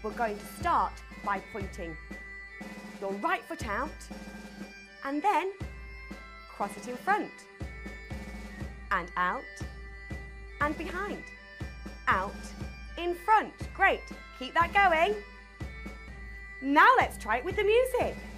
we're going to start by pointing your right foot out and then cross it in front and out and behind, out, in front. Great, keep that going. Now let's try it with the music.